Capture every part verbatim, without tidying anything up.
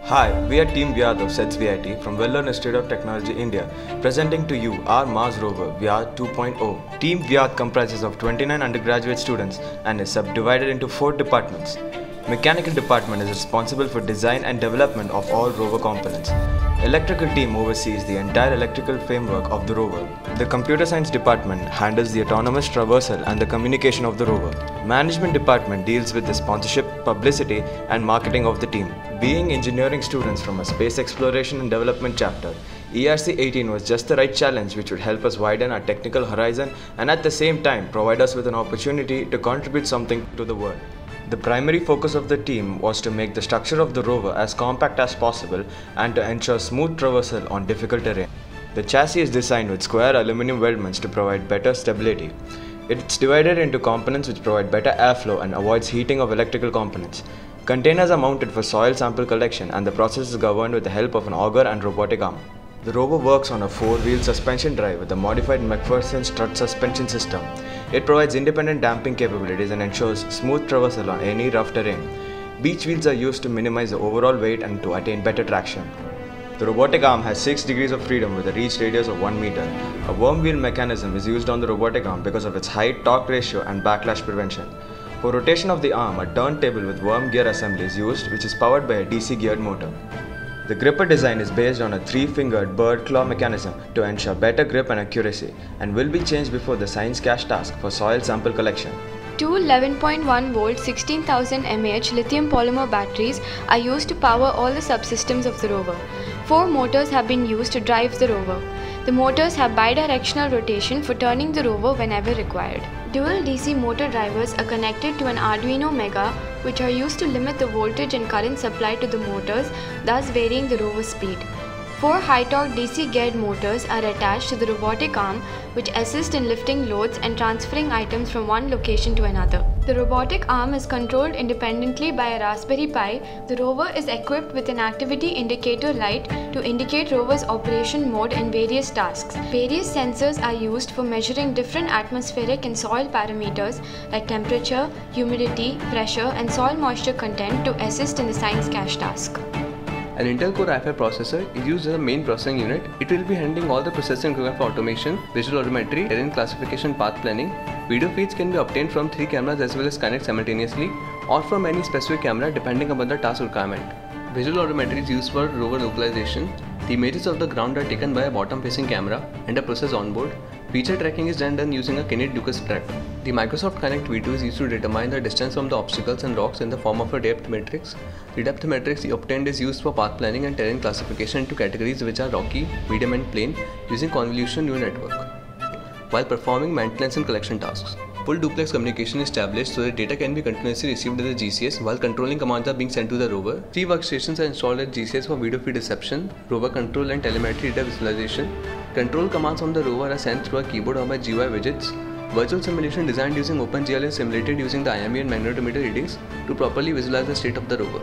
Hi, we are Team Vyad of SETS V I T from Vellore Institute of Technology, India, presenting to you our Mars rover Vyad two point oh. Team Vyad comprises of twenty-nine undergraduate students and is subdivided into four departments. Mechanical department is responsible for design and development of all rover components. Electrical team oversees the entire electrical framework of the rover. The computer science department handles the autonomous traversal and the communication of the rover. Management department deals with the sponsorship, publicity and marketing of the team. Being engineering students from a space exploration and development chapter, E R C eighteen was just the right challenge which would help us widen our technical horizon and at the same time provide us with an opportunity to contribute something to the world. The primary focus of the team was to make the structure of the rover as compact as possible and to ensure smooth traversal on difficult terrain. The chassis is designed with square aluminum weldments to provide better stability. It's divided into components which provide better airflow and avoids heating of electrical components. Containers are mounted for soil sample collection and the process is governed with the help of an auger and robotic arm. The rover works on a four-wheel suspension drive with a modified McPherson strut suspension system. It provides independent damping capabilities and ensures smooth traversal on any rough terrain. Beach wheels are used to minimize the overall weight and to attain better traction. The robotic arm has six degrees of freedom with a reach radius of one meter. A worm wheel mechanism is used on the robotic arm because of its height-torque ratio and backlash prevention. For rotation of the arm, a turntable with worm gear assembly is used, which is powered by a D C geared motor. The gripper design is based on a three-fingered bird claw mechanism to ensure better grip and accuracy and will be changed before the science cache task for soil sample collection. Two eleven point one volt sixteen thousand milliamp hour lithium polymer batteries are used to power all the subsystems of the rover. Four motors have been used to drive the rover. The motors have bidirectional rotation for turning the rover whenever required. Dual D C motor drivers are connected to an Arduino Mega, which are used to limit the voltage and current supply to the motors, thus varying the rover speed. Four high-torque D C geared motors are attached to the robotic arm, which assist in lifting loads and transferring items from one location to another. The robotic arm is controlled independently by a Raspberry Pi. The rover is equipped with an activity indicator light to indicate rover's operation mode and various tasks. Various sensors are used for measuring different atmospheric and soil parameters like temperature, humidity, pressure, and soil moisture content to assist in the science cache task. An Intel Core i five processor is used as a main processing unit. It will be handling all the processing required for automation, visual odometry, terrain classification, path planning. Video feeds can be obtained from three cameras as well as Kinect simultaneously or from any specific camera depending upon the task requirement. Visual odometry is used for rover localization. The images of the ground are taken by a bottom-facing camera and are processed on board. Feature tracking is then done using a Kinect Lucas tracker. The Microsoft Kinect V two is used to determine the distance from the obstacles and rocks in the form of a depth matrix. The depth matrix obtained is used for path planning and terrain classification into categories which are rocky, medium and plain using convolution neural network, while performing maintenance and collection tasks. Full duplex communication is established so that data can be continuously received at the G C S while controlling commands are being sent to the rover. Three workstations are installed at G C S for video feed reception, rover control and telemetry data visualization. Control commands from the rover are sent through a keyboard or by G U I widgets. Virtual simulation designed using OpenGL is simulated using the I M E and magnetometer readings to properly visualize the state of the rover.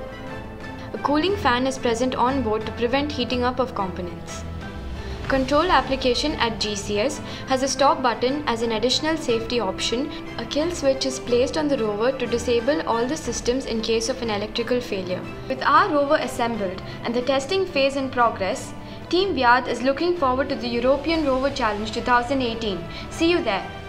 A cooling fan is present on board to prevent heating up of components. Control application at G C S has a stop button as an additional safety option. A kill switch is placed on the rover to disable all the systems in case of an electrical failure. With our rover assembled and the testing phase in progress, Team Vyad is looking forward to the European Rover Challenge twenty eighteen. See you there!